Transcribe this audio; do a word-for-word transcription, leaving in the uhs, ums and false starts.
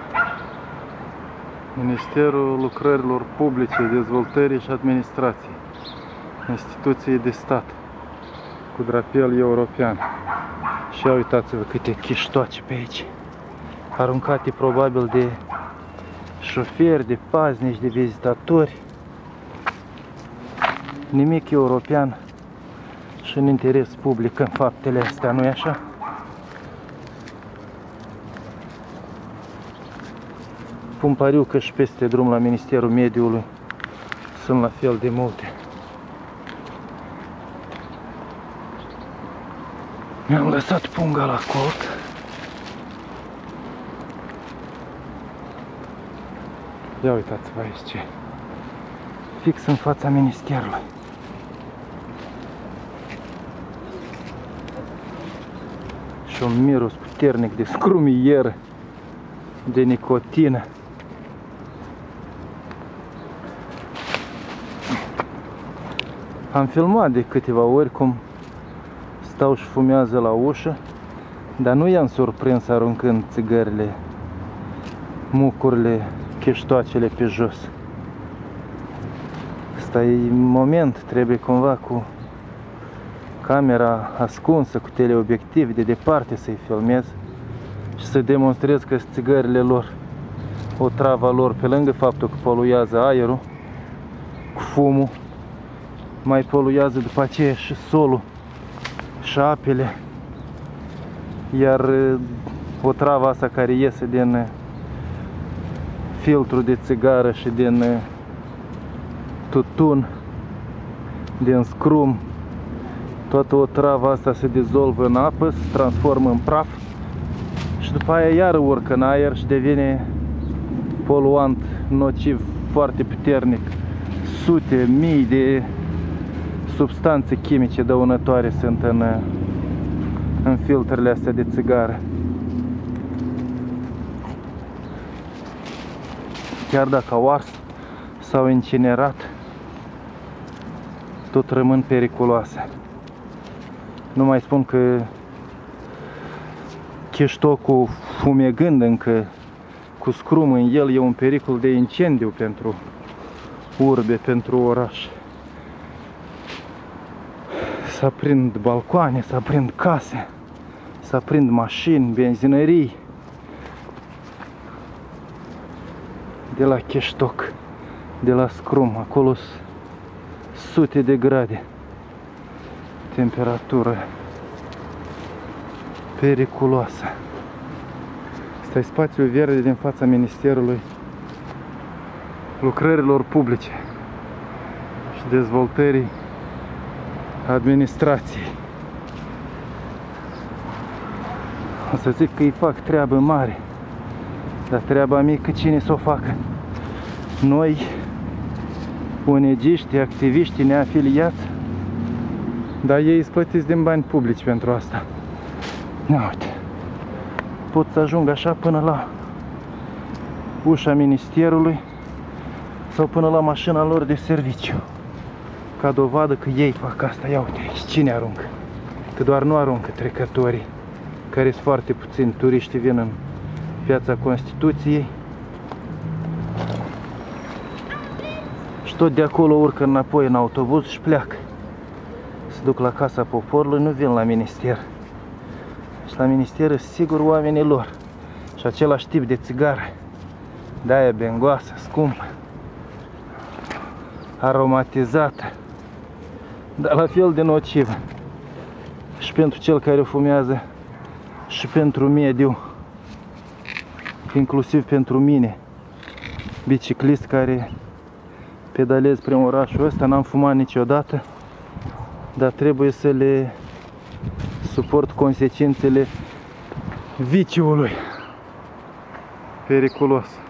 Ministerul Lucrărilor Publice, Dezvoltării și Administrației, instituții de stat, cu drapel european. Și ia uitați-vă câte chiștoace pe aici, aruncate probabil de șoferi, de paznici, de vizitatori. Nimic european și în interes public în faptele astea, nu-i așa? Pun pariu că și peste drum la Ministerul Mediului sunt la fel de multe. Mi-am lăsat punga la cort. Ia uitați-vă aici ce. Fix în fața ministerului. Și un miros puternic de scrumier, de nicotină. Am filmat de câteva ori cum stau și fumează la ușă, dar nu i-am surprins aruncând țigările, mucurile, cheștoacele pe jos. Asta e moment, trebuie cumva cu camera ascunsă, cu teleobiectiv de departe să-i filmez și să demonstrez că țigările lor, o travă lor, pe lângă faptul că poluează aerul cu fumul, mai poluează după aceea și solul și apele. Iar o travă asta care iese din filtrul de țigară și din tutun, din scrum, toată o travă asta se dizolvă în apă, se transformă în praf și după aia iar urcă în aer și devine poluant, nociv, foarte puternic. Sute, mii de substanțe chimice dăunătoare sunt în, în filtrele astea de țigară. Chiar dacă au ars sau incinerat, tot rămân periculoase. Nu mai spun că cheștocul fumegând încă cu scrum în el e un pericol de incendiu pentru urbe, pentru oraș. Să aprind balcoane, să aprind case, să aprind mașini, benzinării de la cheștoc, de la scrum. Acolo sute de grade temperatură periculoasă. Asta e spațiul verde din fața Ministerului Lucrărilor Publice și Dezvoltării Administrației. O să zic că îi fac treabă mare, dar treaba mică cine să o facă? Noi, unegiști, activiști neafiliați, dar ei îți plătiți din bani publici pentru asta. Ia uite, pot să ajung așa până la ușa ministerului sau până la mașina lor de serviciu, ca dovadă că ei fac asta. Ia uite aici, cine aruncă? Că doar nu aruncă trecătorii, care sunt foarte puțini, turiștii vin în Piața Constituției și tot de acolo urcă înapoi în autobuz și pleacă. Se duc la Casa Poporului, nu vin la minister. Și la minister sigur oamenii lor și același tip de țigară, de-aia bengoasă, scumpă, aromatizată, dar la fel de nocivă și pentru cel care o fumează și pentru mediu, inclusiv pentru mine, biciclist care pedalez prin orașul ăsta. N-am fumat niciodată, dar trebuie să le suport consecințele viciului periculos.